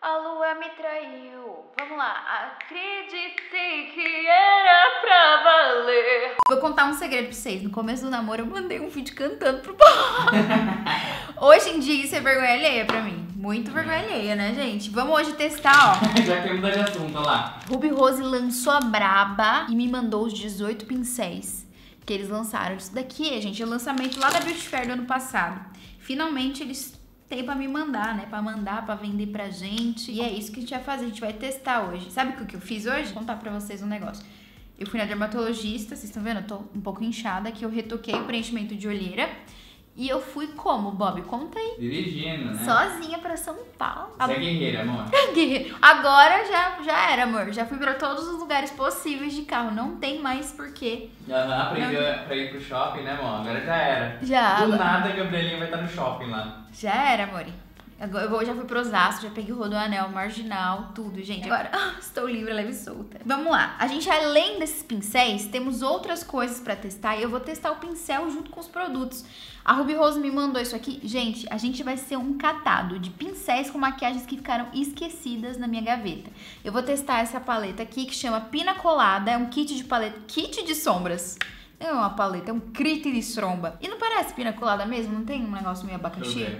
A lua me traiu. Vamos lá. Acreditei que era pra valer. Vou contar um segredo pra vocês. No começo do namoro eu mandei um vídeo cantando pro povo. Hoje em dia isso é vergonha alheia pra mim. Muito vergonha alheia, né, gente? Vamos hoje testar, ó. Já quer mudar de assunto, olha lá. Ruby Rose lançou a braba e me mandou os 18 pincéis que eles lançaram. Isso daqui, gente, é o lançamento lá da Beauty Fair do ano passado. Finalmente eles têm pra me mandar, né? Pra mandar, pra vender pra gente. E é isso que a gente vai fazer, a gente vai testar hoje. Sabe o que eu fiz hoje? Vou contar pra vocês um negócio. Eu fui na dermatologista, vocês estão vendo? Eu tô um pouco inchada, que eu retoquei o preenchimento de olheira. E eu fui como, Bob? Conta aí. Dirigindo, né? Sozinha pra São Paulo. Você é guerreira, amor. Agora já era, amor. Já fui pra todos os lugares possíveis de carro. Não tem mais porquê. Aprendeu pra ir pro shopping, né, amor? Agora já era. Já. Do nada a Gabrielinha vai estar no shopping lá. Já era, amor. Eu já fui pro Osasco, já peguei o Rodoanel, Marginal, tudo, gente. Agora, estou livre, leve e solta. Vamos lá. A gente, além desses pincéis, temos outras coisas pra testar. E eu vou testar o pincel junto com os produtos. A Ruby Rose me mandou isso aqui. Gente, a gente vai ser um catado de pincéis com maquiagens que ficaram esquecidas na minha gaveta. Eu vou testar essa paleta aqui, que chama Pina Colada. É um kit de paleta, kit de sombras. Não é uma paleta, é um kit de sombra. E não parece Pina Colada mesmo? Não tem um negócio meio abacaxi?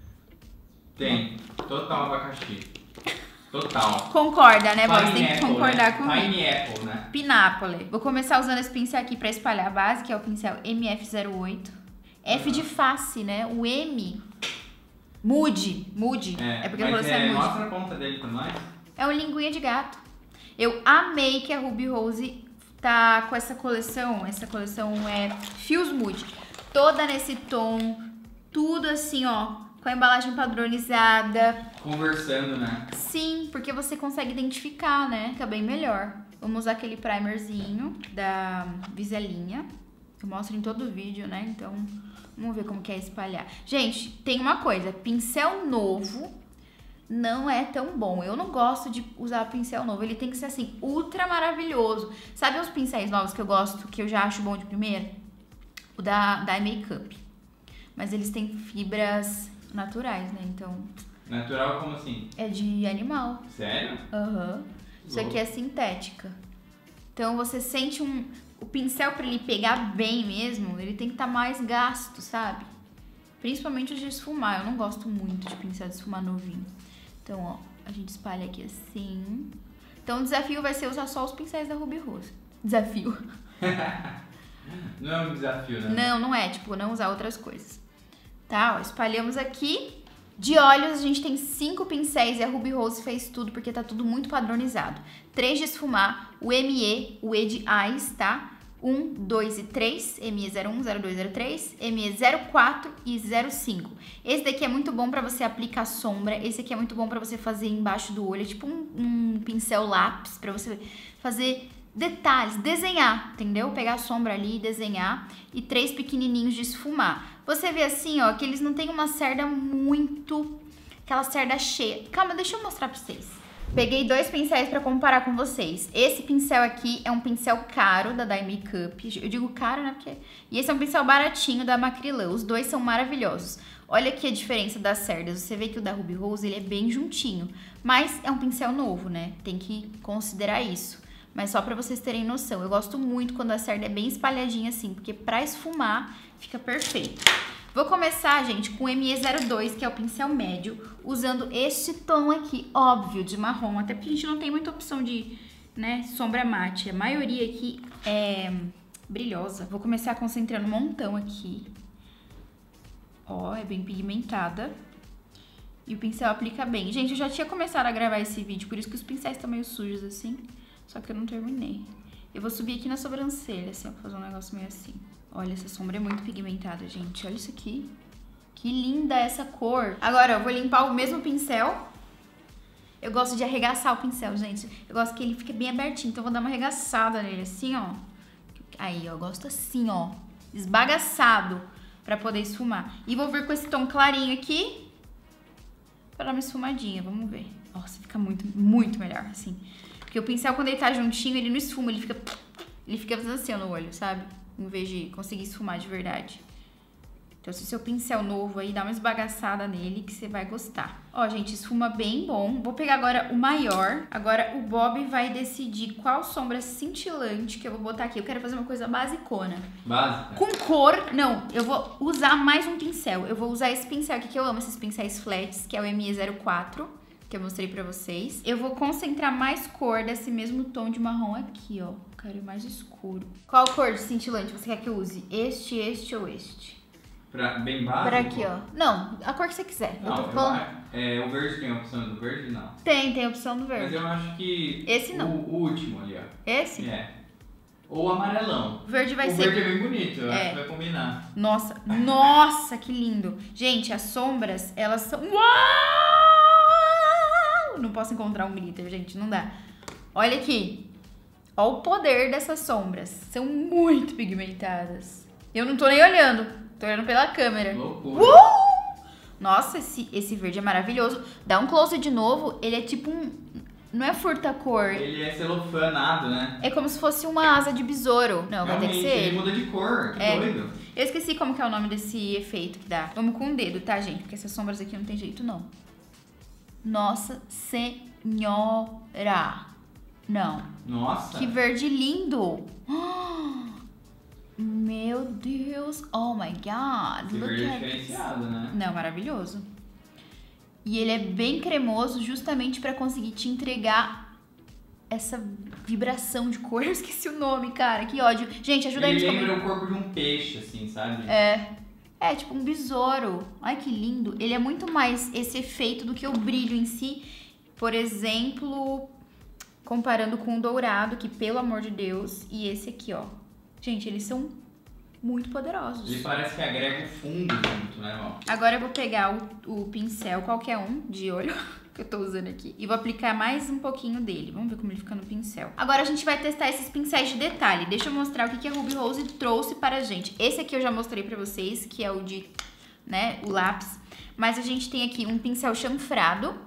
Tem. Total abacaxi. Total. Concorda, né, Bob? Você tem que concordar comigo. Pineapple, né? Pinápole. Vou começar usando esse pincel aqui pra espalhar a base, que é o pincel MF08. F de face, né? O M. Mude. É porque você é mude. Mostra a ponta dele pra nós. É um linguinha de gato. Eu amei que a Ruby Rose tá com essa coleção. Essa coleção é Fios Mood. Toda nesse tom. Tudo assim, ó. Com a embalagem padronizada. Conversando, né? Sim, porque você consegue identificar, né? Fica bem melhor. Vamos usar aquele primerzinho da Viselinha. Eu mostro em todo o vídeo, né? Então, vamos ver como que é espalhar. Gente, tem uma coisa. Pincel novo não é tão bom. Eu não gosto de usar pincel novo. Ele tem que ser, assim, ultra maravilhoso. Sabe os pincéis novos que eu gosto, que eu já acho bom de primeira? O da Makeup. Mas eles têm fibras naturais, né? Então... Natural como assim? É de animal. Sério? Aham. Isso aqui é sintética. Então, você sente o pincel, pra ele pegar bem mesmo, ele tem que estar mais gasto, sabe? Principalmente os de esfumar. Eu não gosto muito de pincel de esfumar novinho. Então, ó, a gente espalha aqui assim. Então, o desafio vai ser usar só os pincéis da Ruby Rose. Desafio. Não é um desafio, né? Não, não é. Tipo, não usar outras coisas. Tá, ó, espalhamos aqui. De olhos, a gente tem 5 pincéis e a Ruby Rose fez tudo porque tá tudo muito padronizado. 3 de esfumar, o ME, o E de Eyes, tá? 1, 2 e 3, ME01, 02, 03, ME04 e 05. Esse daqui é muito bom pra você aplicar sombra, esse aqui é muito bom pra você fazer embaixo do olho, é tipo um pincel lápis pra você fazer detalhes, desenhar, entendeu? Pegar a sombra ali e desenhar. E 3 pequenininhos de esfumar. Você vê assim, ó, que eles não têm uma cerda muito... Aquela cerda cheia. Calma, deixa eu mostrar pra vocês. Peguei 2 pincéis pra comparar com vocês. Esse pincel aqui é um pincel caro da Dye Makeup. Eu digo caro, né? Porque... E esse é um pincel baratinho da Macrylan. Os dois são maravilhosos. Olha aqui a diferença das cerdas. Você vê que o da Ruby Rose, ele é bem juntinho. Mas é um pincel novo, né? Tem que considerar isso. Mas só pra vocês terem noção. Eu gosto muito quando a cerda é bem espalhadinha assim. Porque pra esfumar, fica perfeito. Vou começar, gente, com o ME02, que é o pincel médio, usando este tom aqui, óbvio, de marrom. Até porque a gente não tem muita opção de, né, sombra mate. A maioria aqui é brilhosa. Vou começar concentrando um montão aqui. Ó, é bem pigmentada. E o pincel aplica bem. Gente, eu já tinha começado a gravar esse vídeo, por isso que os pincéis estão meio sujos assim. Só que eu não terminei. Eu vou subir aqui na sobrancelha, assim, vou fazer um negócio meio assim. Olha, essa sombra é muito pigmentada, gente. Olha isso aqui. Que linda essa cor. Agora, eu vou limpar o mesmo pincel. Eu gosto de arregaçar o pincel, gente. Eu gosto que ele fique bem abertinho, então eu vou dar uma arregaçada nele, assim, ó. Aí, ó, eu gosto assim, ó. Esbagaçado, pra poder esfumar. E vou vir com esse tom clarinho aqui, pra dar uma esfumadinha, vamos ver. Nossa, fica muito, muito melhor, assim. Porque o pincel, quando ele tá juntinho, ele não esfuma, ele fica fazendo assim no olho, sabe? Em vez de conseguir esfumar de verdade. Então, se o seu pincel novo aí, dá uma esbagaçada nele que você vai gostar. Ó, gente, esfuma bem bom. Vou pegar agora o maior. Agora, o Bob vai decidir qual sombra cintilante que eu vou botar aqui. Eu quero fazer uma coisa basicona. Básica? Com cor. Não, eu vou usar mais um pincel. Eu vou usar esse pincel aqui, que eu amo esses pincéis flats, que é o ME04, que eu mostrei pra vocês. Eu vou concentrar mais cor desse mesmo tom de marrom aqui, ó. Quero ir mais escuro. Qual cor de cintilante você quer que eu use? Este ou este? Bem básico? Pra aqui, ó. Não, a cor que você quiser. Não, eu tô falando... o verde tem a opção do verde? Não. Tem a opção do verde. Mas eu acho que... Esse não. O último ali, ó. Esse? É. Ou o amarelão. O verde vai ser... O verde é bem bonito, eu acho que vai combinar. Nossa, que lindo. Gente, as sombras, elas são... Uau! Não posso encontrar um glitter, gente, não dá. Olha aqui. Olha o poder dessas sombras. São muito pigmentadas. Eu não tô nem olhando. Tô olhando pela câmera. Loucura. Nossa, esse verde é maravilhoso. Dá um close de novo, ele é tipo um... Não é furta-cor. Ele é celofanado, né? É como se fosse uma asa de besouro. Não, vai ter que ser ele muda de cor, que doido. Eu esqueci como que é o nome desse efeito que dá. Vamos com o dedo, tá, gente? Porque essas sombras aqui não tem jeito, não. Nossa Senhora. Não. Nossa. Que verde lindo. Meu Deus. Oh my God. Esse verde é diferenciado, né? Não, maravilhoso. E ele é bem cremoso justamente pra conseguir te entregar essa vibração de cor. Eu esqueci o nome, cara. Que ódio. Gente, ajuda aí nos comentários. Ele lembra o corpo de um peixe, assim, sabe? É tipo um besouro. Ai, que lindo. Ele é muito mais esse efeito do que o brilho em si. Por exemplo, comparando com o dourado, que pelo amor de Deus, e esse aqui, ó. Gente, eles são muito poderosos. Ele parece que agrega o fundo junto, né, irmão? Agora eu vou pegar o pincel, qualquer um, de olho, que eu tô usando aqui, e vou aplicar mais um pouquinho dele. Vamos ver como ele fica no pincel. Agora a gente vai testar esses pincéis de detalhe. Deixa eu mostrar o que a Ruby Rose trouxe para a gente. Esse aqui eu já mostrei pra vocês, que é o de, né, o lápis. Mas a gente tem aqui um pincel chanfrado.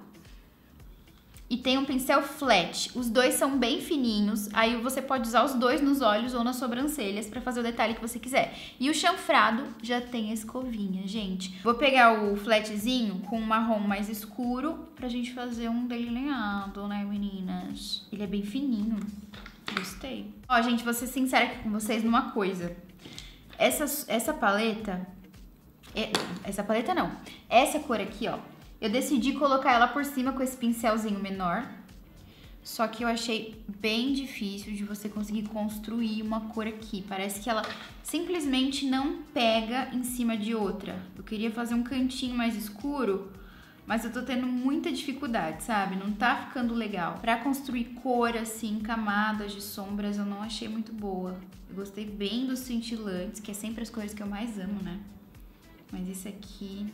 E tem um pincel flat. Os dois são bem fininhos. Aí você pode usar os dois nos olhos ou nas sobrancelhas pra fazer o detalhe que você quiser. E o chanfrado já tem a escovinha, gente. Vou pegar o flatzinho com um marrom mais escuro pra gente fazer um delineado, né, meninas? Ele é bem fininho. Gostei. Ó, gente, vou ser sincera aqui com vocês numa coisa. Essa paleta... Essa paleta não. Essa cor aqui, ó. Eu decidi colocar ela por cima com esse pincelzinho menor. Só que eu achei bem difícil de você conseguir construir uma cor aqui. Parece que ela simplesmente não pega em cima de outra. Eu queria fazer um cantinho mais escuro, mas eu tô tendo muita dificuldade, sabe? Não tá ficando legal. Pra construir cor, assim, camadas de sombras, eu não achei muito boa. Eu gostei bem dos cintilantes, que é sempre as cores que eu mais amo, né? Mas esse aqui...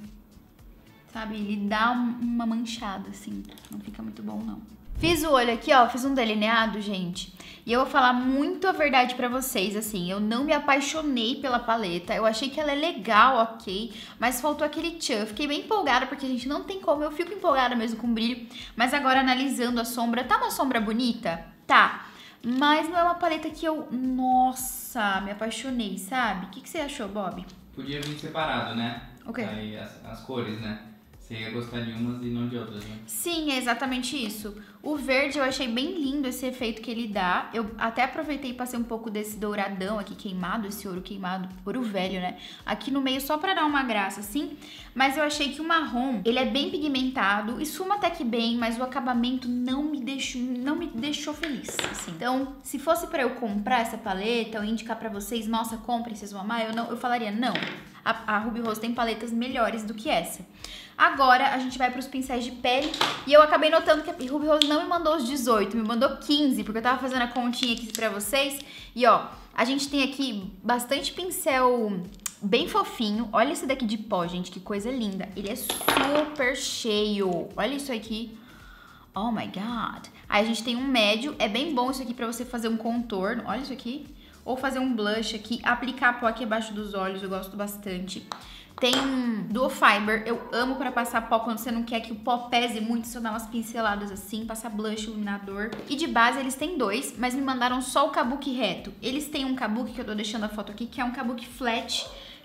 Sabe, ele dá uma manchada, assim. Não fica muito bom, não. Fiz o olho aqui, ó. Fiz um delineado, gente. E eu vou falar muito a verdade pra vocês, assim. Eu não me apaixonei pela paleta. Eu achei que ela é legal, ok. Mas faltou aquele tchan. Fiquei bem empolgada, porque a gente não tem como. Eu fico empolgada mesmo com brilho. Mas agora, analisando a sombra... Tá uma sombra bonita? Tá. Mas não é uma paleta que eu... Nossa, me apaixonei, sabe? O que você achou, Bob? Podia vir separado, né? O quê? Aí as cores, né? Você ia gostar de umas e não de outras, né? Sim, é exatamente isso. O verde eu achei bem lindo esse efeito que ele dá. Eu até aproveitei e passei um pouco desse douradão aqui queimado, esse ouro queimado, ouro velho, né? Aqui no meio só pra dar uma graça, assim. Mas eu achei que o marrom, ele é bem pigmentado, esfuma até que bem, mas o acabamento não me deixou feliz, assim. Então, se fosse pra eu comprar essa paleta ou indicar pra vocês, nossa, comprem, vocês vão amar, eu falaria não. A Ruby Rose tem paletas melhores do que essa. Agora, a gente vai para os pincéis de pele. E eu acabei notando que a Ruby Rose não me mandou os 18, me mandou 15. Porque eu tava fazendo a continha aqui pra vocês. E ó, a gente tem aqui bastante pincel bem fofinho. Olha esse daqui de pó, gente, que coisa linda. Ele é super cheio. Olha isso aqui. Oh my God. Aí a gente tem um médio. É bem bom isso aqui pra você fazer um contorno. Olha isso aqui. Ou fazer um blush aqui. Aplicar pó aqui abaixo dos olhos. Eu gosto bastante. Tem um Duo Fiber, eu amo pra passar pó quando você não quer que o pó pese muito, só dar umas pinceladas assim, passar blush, iluminador. E de base eles têm dois, mas me mandaram só o kabuki reto. Eles têm um kabuki, que eu tô deixando a foto aqui, que é um kabuki flat.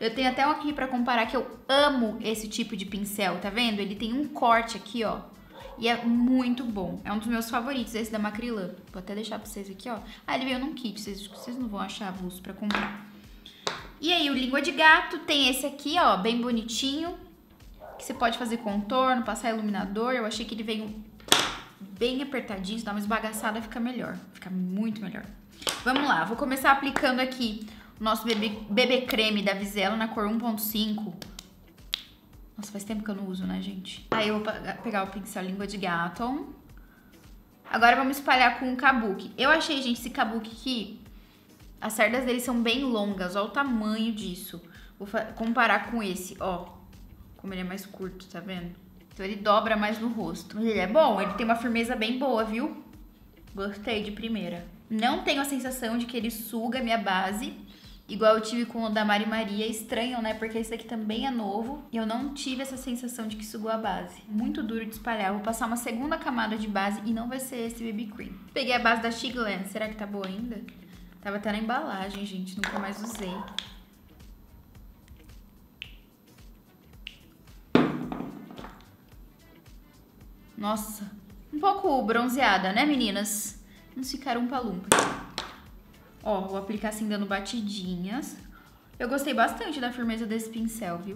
Eu tenho até um aqui pra comparar que eu amo esse tipo de pincel, tá vendo? Ele tem um corte aqui, ó. E é muito bom. É um dos meus favoritos, esse da Macrylan. Vou até deixar pra vocês aqui, ó. Ah, ele veio num kit, vocês não vão achar avulso pra comprar. E aí, o língua de gato tem esse aqui, ó, bem bonitinho. Que você pode fazer contorno, passar iluminador. Eu achei que ele veio bem apertadinho, se dá uma esbagaçada fica melhor. Fica muito melhor. Vamos lá, vou começar aplicando aqui o nosso bebê creme da Vizello na cor 1.5. Nossa, faz tempo que eu não uso, né, gente? Aí eu vou pegar o pincel língua de gato. Agora vamos espalhar com o kabuki. Eu achei, gente, esse kabuki aqui, as cerdas dele são bem longas. Olha o tamanho disso. Vou comparar com esse, ó. Como ele é mais curto, tá vendo? Então ele dobra mais no rosto. Mas ele é bom, ele tem uma firmeza bem boa, viu? Gostei de primeira. Não tenho a sensação de que ele suga a minha base, igual eu tive com o da Mari Maria. Estranho, né? Porque esse aqui também é novo. E eu não tive essa sensação de que sugou a base. Muito duro de espalhar. Eu vou passar uma segunda camada de base e não vai ser esse BB Cream. Peguei a base da Shiglan. Será que tá boa ainda? Tava até na embalagem, gente. Nunca mais usei. Nossa. Um pouco bronzeada, né, meninas? Não ficaram umpa-lumpa. Ó, vou aplicar assim, dando batidinhas. Eu gostei bastante da firmeza desse pincel, viu?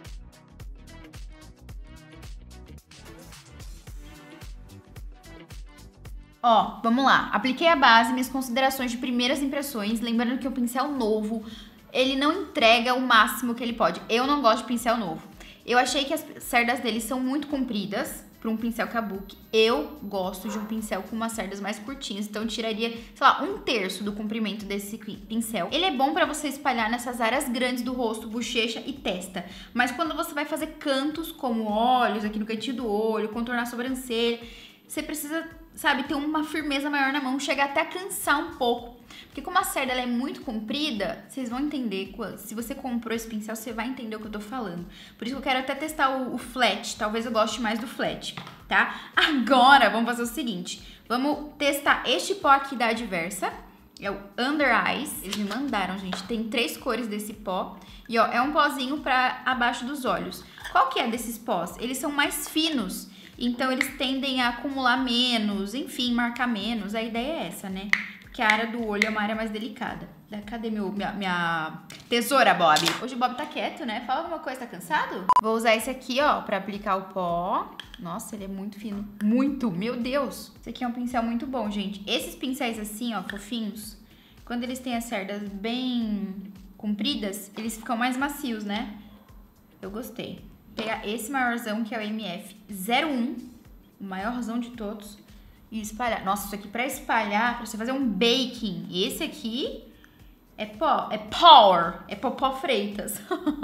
Ó, vamos lá. Apliquei a base, minhas considerações de primeiras impressões. Lembrando que o pincel novo, ele não entrega o máximo que ele pode. Eu não gosto de pincel novo. Eu achei que as cerdas dele são muito compridas para um pincel kabuki. Eu gosto de um pincel com umas cerdas mais curtinhas, então eu tiraria, sei lá, 1/3 do comprimento desse pincel. Ele é bom para você espalhar nessas áreas grandes do rosto, bochecha e testa, mas quando você vai fazer cantos como olhos, aqui no cantinho do olho, contornar a sobrancelha, você precisa, sabe, ter uma firmeza maior na mão, chegar até a cansar um pouco. Porque como a cerda ela é muito comprida, vocês vão entender, se você comprou esse pincel, você vai entender o que eu tô falando. Por isso que eu quero até testar o flat, talvez eu goste mais do flat, tá? Agora, vamos fazer o seguinte, vamos testar este pó aqui da Adversa, é o Under Eyes. Eles me mandaram, gente, tem 3 cores desse pó. E ó, é um pozinho pra abaixo dos olhos. Qual que é desses pós? Eles são mais finos, então eles tendem a acumular menos, enfim, marcar menos. A ideia é essa, né? Que a área do olho é uma área mais delicada. Cadê minha tesoura, Bob? Hoje o Bob tá quieto, né? Fala alguma coisa, tá cansado? Vou usar esse aqui, ó, pra aplicar o pó. Nossa, ele é muito fino. Muito, meu Deus. Esse aqui é um pincel muito bom, gente. Esses pincéis assim, ó, fofinhos, quando eles têm as cerdas bem compridas, eles ficam mais macios, né? Eu gostei. Vou pegar esse maiorzão, que é o MF01, o maiorzão de todos. E espalhar. Nossa, isso aqui pra espalhar, pra você fazer um baking. Esse aqui é power. É Popó Freitas.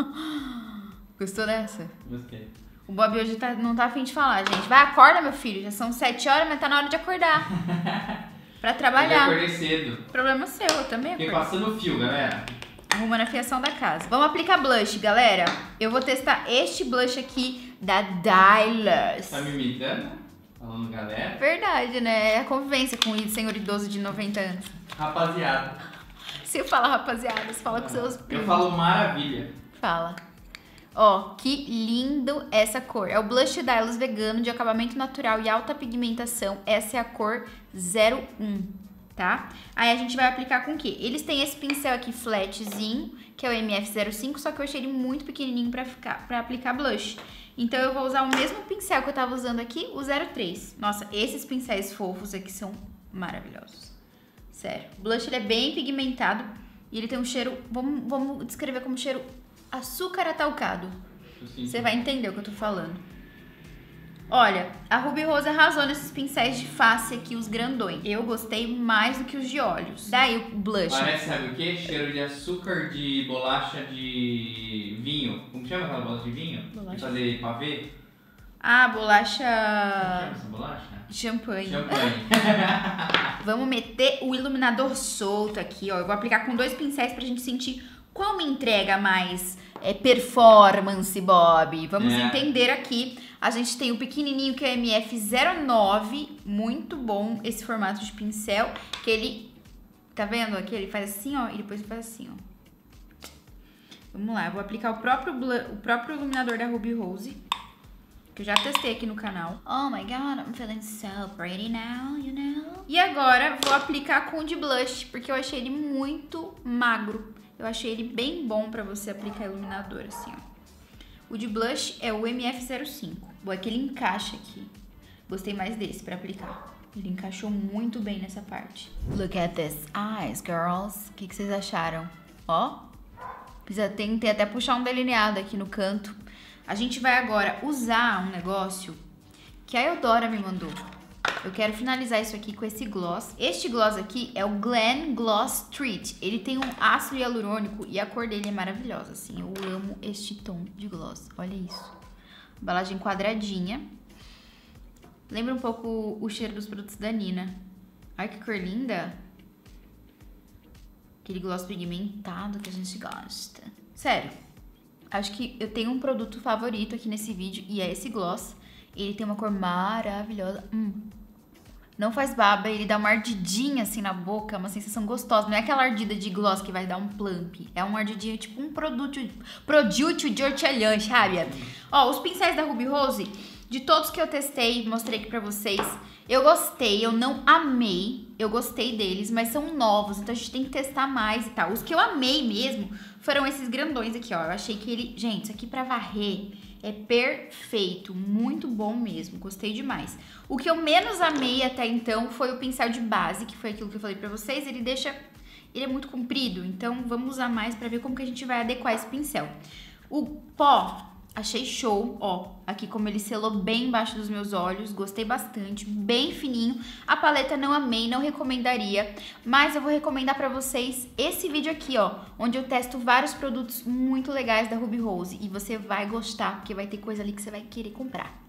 Gostou dessa? Gostei. O Bob hoje não tá afim de falar, gente. Vai, acorda, meu filho. Já são 7 horas, mas tá na hora de acordar. Pra trabalhar. Eu acordei cedo. Problema seu, eu também Fiquei acordei. passando o fio, galera. Arrumando a fiação da casa. Vamos aplicar blush, galera. Eu vou testar este blush aqui da Dylos. Tá me imitando? Falando galera. Verdade, né? É a convivência com o senhor idoso de 90 anos. Rapaziada. Você fala, rapaziada, você fala com seus primos. Eu falo maravilha. Fala. Ó, que lindo essa cor. É o blush Dylos vegano de acabamento natural e alta pigmentação. Essa é a cor 01, tá? Aí a gente vai aplicar com o quê? Eles têm esse pincel aqui flatzinho, que é o MF05, só que eu achei ele muito pequenininho pra aplicar blush. Então eu vou usar o mesmo pincel que eu tava usando aqui, o 03. Nossa, esses pincéis fofos aqui são maravilhosos. Sério. O blush ele é bem pigmentado e ele tem um cheiro, vamos descrever como cheiro açúcar atalcado. Você vai entender o que eu tô falando. Olha, a Ruby Rose arrasou nesses pincéis de face aqui, os grandões. Eu gostei mais do que os de olhos. Daí o blush. Parece, sabe o quê? Cheiro de açúcar de bolacha de vinho. Como chama aquela bolacha de vinho? Bolacha. De fazer pavê? Ah, bolacha... Como chama essa bolacha? Champanhe. Champanhe. Vamos meter o iluminador solto aqui, ó. Eu vou aplicar com 2 pincéis pra gente sentir qual me entrega mais performance, Bob. Vamos entender aqui. A gente tem o pequenininho que é o MF09. Muito bom esse formato de pincel. Que ele, tá vendo aqui? Ele faz assim, ó. E depois ele faz assim, ó. Vamos lá, eu vou aplicar o próprio iluminador da Ruby Rose, que eu já testei aqui no canal. Oh my god, I'm feeling so pretty now, you know? E agora vou aplicar com o de blush, porque eu achei ele muito magro. Eu achei ele bem bom pra você aplicar iluminador, assim, ó. O de blush é o MF05. Bom, é que ele encaixa aqui. Gostei mais desse pra aplicar. Ele encaixou muito bem nessa parte. Look at this eyes, girls. O que vocês acharam? Ó, tentei até puxar um delineado aqui no canto. A gente vai agora usar um negócio que a Eudora me mandou. Eu quero finalizar isso aqui com esse gloss. Este gloss aqui é o Glam Gloss Treat. Ele tem um ácido hialurônico e a cor dele é maravilhosa, assim. Eu amo este tom de gloss. Olha isso. Embalagem quadradinha. Lembra um pouco o cheiro dos produtos da Nina. Ai, que cor linda. Aquele gloss pigmentado que a gente gosta. Sério. Acho que eu tenho um produto favorito aqui nesse vídeo e é esse gloss. Ele tem uma cor maravilhosa. Não faz baba, ele dá uma ardidinha assim na boca, uma sensação gostosa. Não é aquela ardida de gloss que vai dar um plump. É uma ardidinha, tipo um produto de hortelã, sabe? Ó, os pincéis da Ruby Rose, de todos que eu testei, mostrei aqui pra vocês, eu gostei, eu não amei, eu gostei deles, mas são novos, então a gente tem que testar mais e tal. Os que eu amei mesmo foram esses grandões aqui, ó. Eu achei que ele... Gente, isso aqui pra varrer é perfeito, muito bom mesmo, gostei demais. O que eu menos amei até então foi o pincel de base, que foi aquilo que eu falei pra vocês. Ele é muito comprido, então vamos usar mais pra ver como que a gente vai adequar esse pincel. O pó, achei show, ó, aqui como ele selou bem embaixo dos meus olhos, gostei bastante, bem fininho. A paleta não amei, não recomendaria, mas eu vou recomendar pra vocês esse vídeo aqui, ó, onde eu testo vários produtos muito legais da Ruby Rose e você vai gostar, porque vai ter coisa ali que você vai querer comprar.